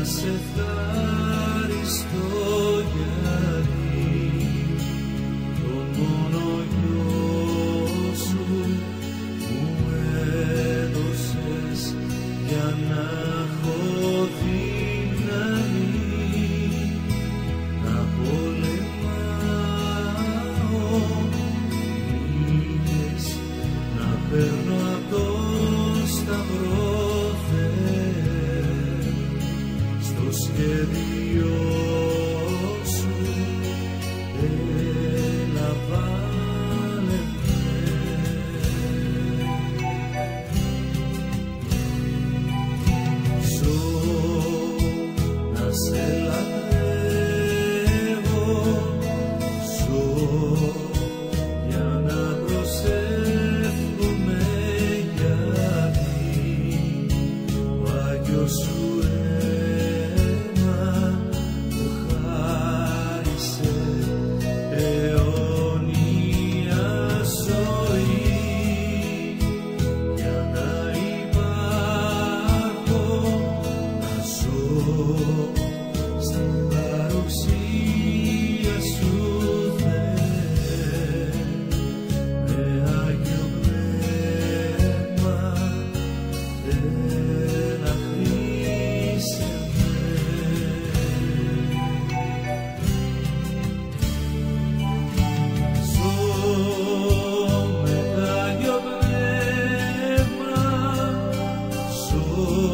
σε ευχαριστώ γιατί τον μόνο γιο σου μου έδωσες για να έχω δύναμη να πολεμάω μύγες, να παίρνω απ' το σταυρό στο σχέδιο σου. Έλα βάλε με, ζω να σε λατρεύω, ζω για να προσεύχομαι γιατί ο Άγιος σου στην παρουσία σου Θεέ, με Άγιο Πνεύμα έλα χρήσε με. Ζω με Άγιο Πνεύμα, ζω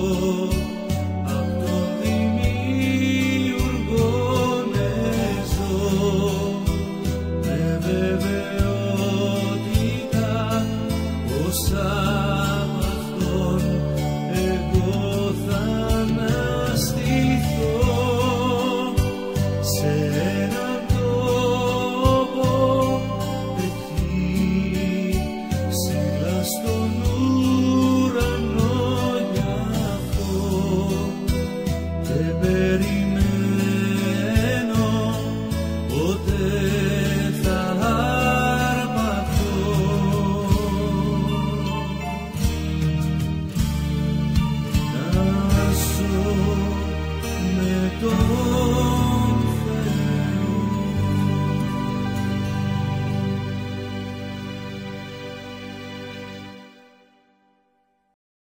απ' αυτόν εγώ θα αναστηθώ σε έναν τόπο εκεί ψηλά στον ουρανό, γι' αυτό δεν περιμένω